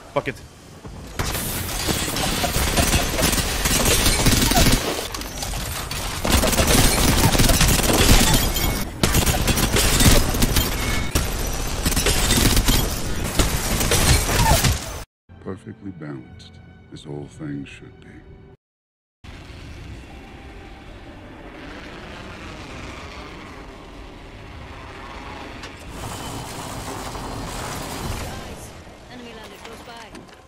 Fuck it. Perfectly balanced, as all things should be. Guys, enemy landed close by.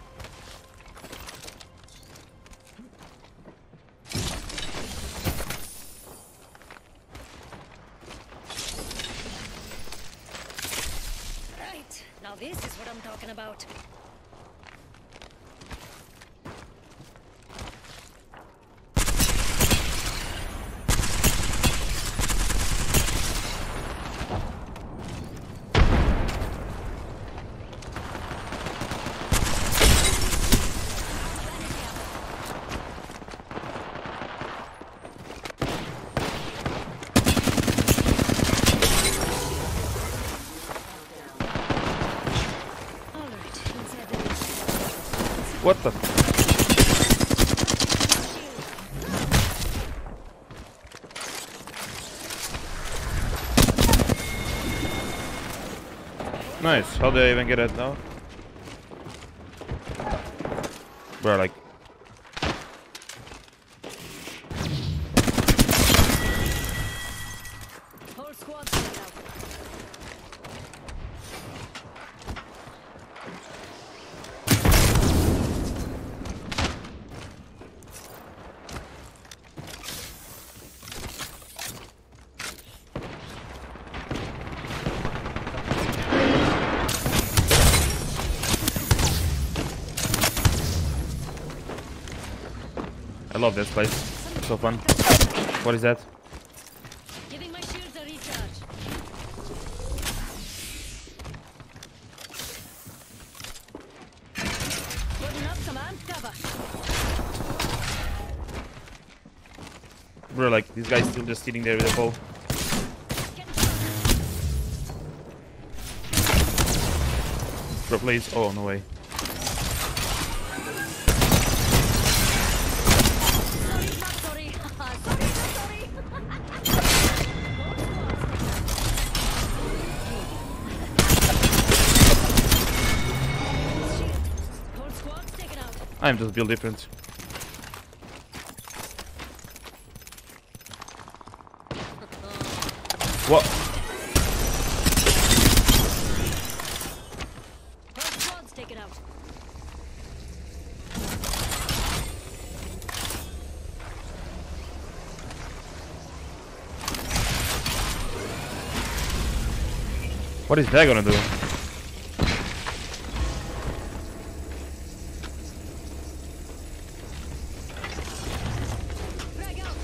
Right, now this is what I'm talking about. What the? Nice. How did I even get it now? Bro, like. Whole squad spread out. I love this place. So fun. What is that? Giving my shields a recharge. Putting up some amp cover. Bro, like, these guys still just sitting there with a bow. Bro, please. Oh, no way. Sorry. Sorry. Whole squad's taken out. I'm just built different. What? Whole squad's taken out. What is that gonna do? Frag out.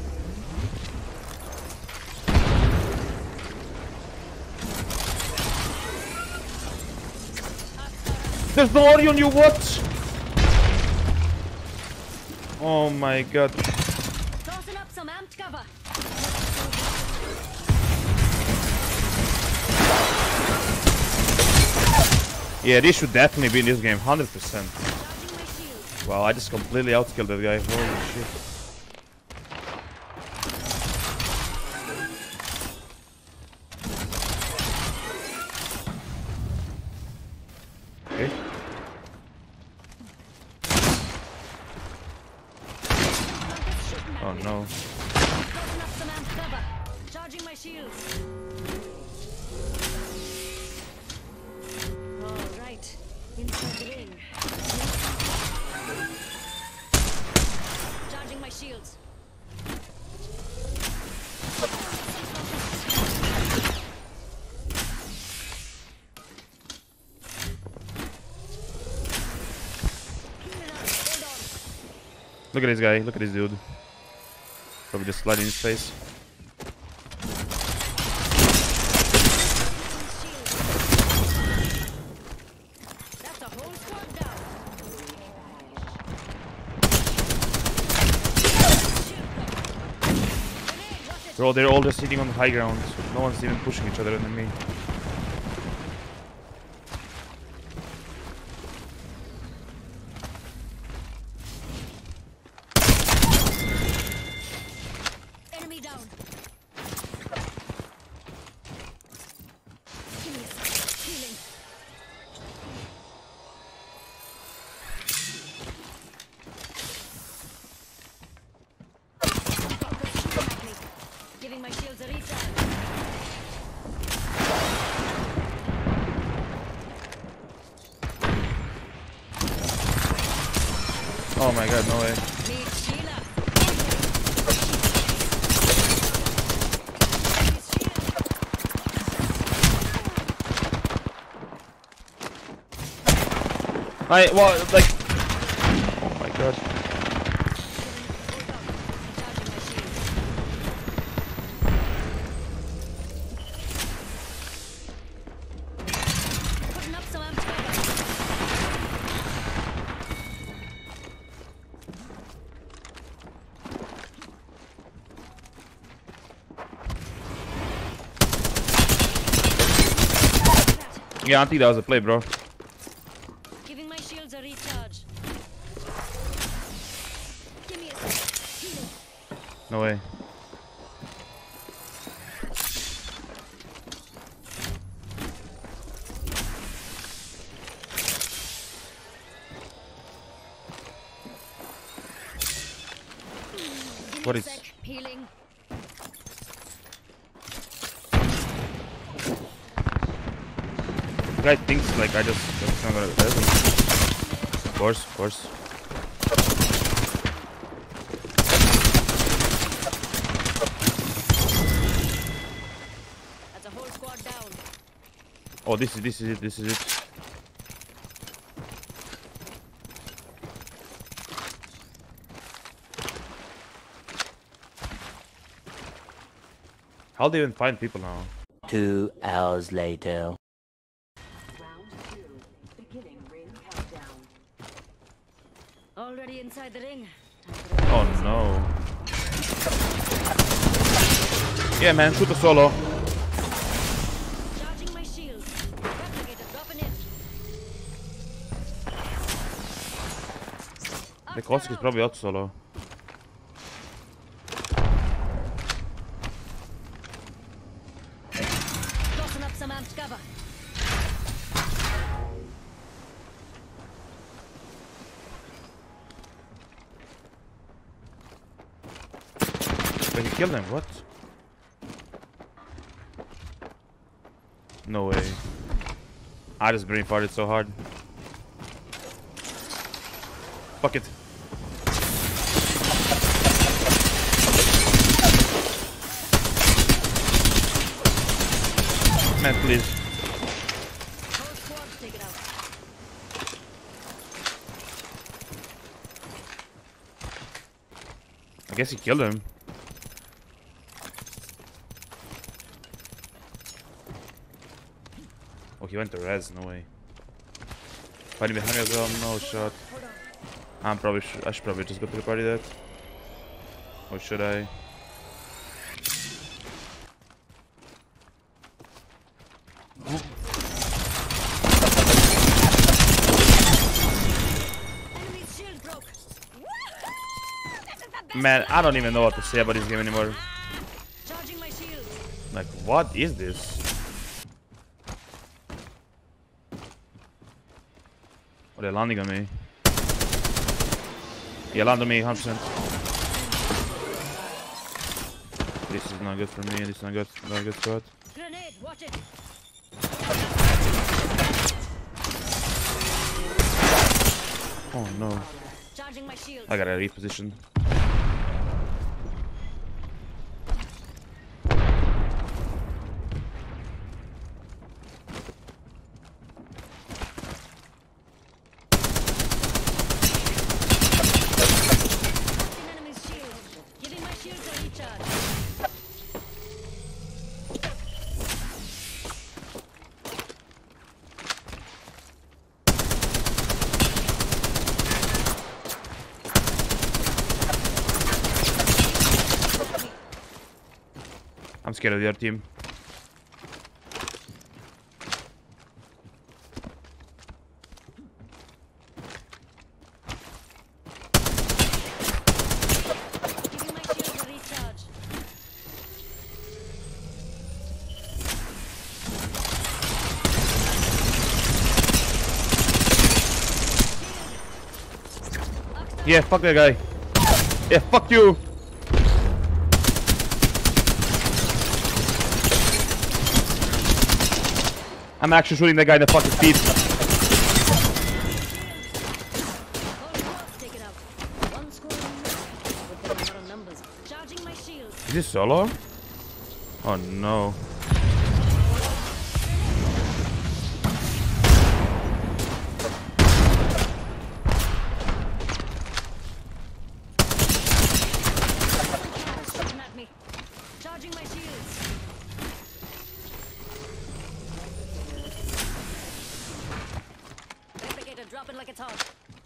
There's no audio on you, what? Oh my god. Tossing up some amped cover. Yeah, this should definitely be in this game, 100%. Charging my shield. Wow, I just completely outskilled that guy. Holy shit. Okay. Oh no. Tossing up some amped cover. Charging my shields. All right. Inside the ring. Charging my shields. Hold on. Look at this guy. Look at this dude. Probably just sliding in his face. That's a whole squad down. Bro, they're all just sitting on the high ground. So no one's even pushing each other than me. Oh my god, no way. Meet Sheila. What, like... Oh my god. Putting up some amp cover. Yeah, I think that was a play, bro. Giving my shields a recharge. Give me a sec. No way. Give What me a is- sec. Healing. Guy thinks like I just not gonna res him. Of course, of course. That's a whole squad down. Oh, this is it. How do they even find people now? 2 hours later. Round 2. Beginning ring countdown. Already inside the ring. Oh no. Yeah, man, shoot the solo. Charging my shield. Replicator dropping in. The Kosk is probably out solo. Tossing up some amped cover. But he killed him, what? No way. I just brain farted so hard. Fuck it. Man, please. Whole squad take it out. I guess he killed him. Oh, he went to res, no way. Fighting behind me as well, no shot. I should probably just go to the party that. Or should I? Enemy's shield broke. Man, I don't even know what to say about this game anymore. Charging my shield. Like, what is this? Oh, they're landing on me. Yeah, land on me, 100%. This is not good for me. This is not good. Not a good spot. Grenade, watch it. Oh no. Charging my shield. I gotta reposition. An enemy's shield. Giving my shield a recharge. I'm scared of the other team. Giving my shield a recharge. Yeah, fuck that guy. Yeah, fuck you. I'm actually shooting that guy in the fucking feet. Whole squad take it out. Is he solo? Oh no. Shooting at me. Charging my shields. Replicator dropping like it's hot.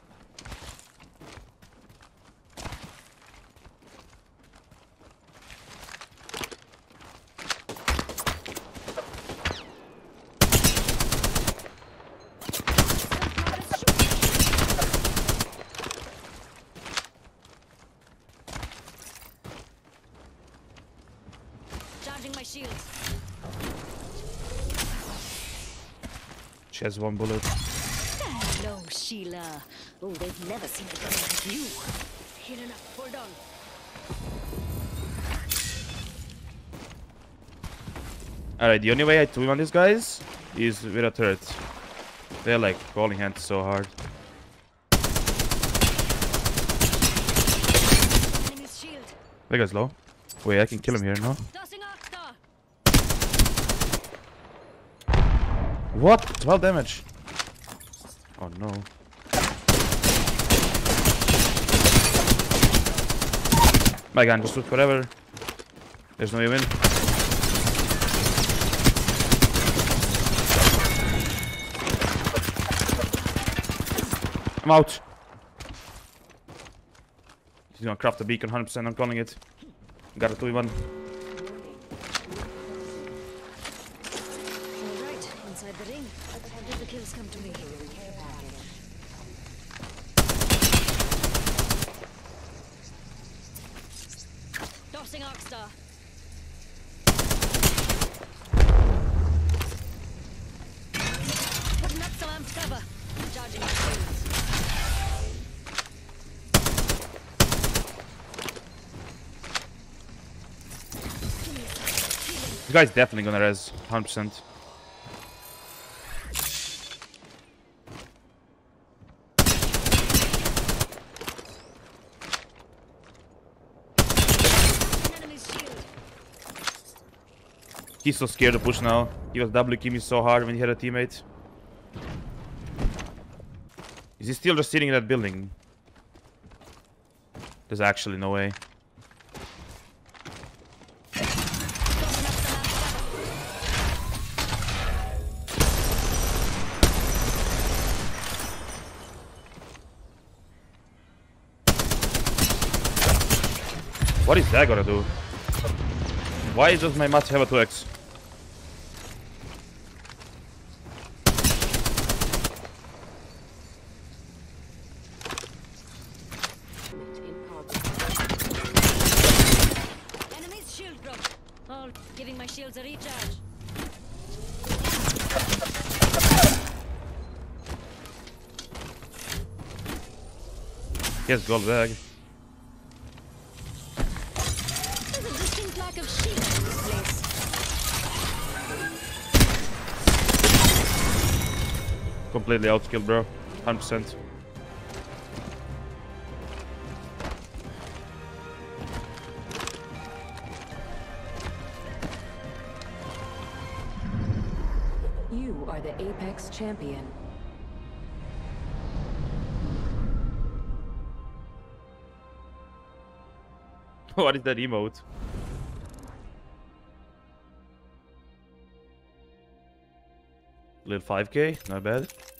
Charging my shields. She has one bullet. Hello, Sheila. Oh, they've never seen a girl like you. Healing up. Hold on. Alright, the only way I win on these guys is with a turret. They're like calling hands so hard. Enemy's shield. That guy's low. Wait, I can kill him here, no? Tossing Arcstar. What? 12 damage. Oh no. My gun, just look forever. There's no way win. I'm out. He's gonna craft the beacon 100%, I'm calling it. Got a 2v1. Alright, inside the ring. Let the kills come to me. Tossing Arcstar. Putting up some amped cover. Charging my shields. This guy's definitely gonna res 100%. Enemy's shield. He's so scared to push now. He was double kicking me so hard when he had a teammate. Is he still just sitting in that building? There's actually no way. What is that gonna do? Why does my match have a 2x? Enemy's shield broke. Oh, giving my shields a recharge. He has gold bag. There's a distinct lack of shields in this place. Completely outskilled, bro. 100%. You are the Apex champion. What is that emote? Little 5k, not bad.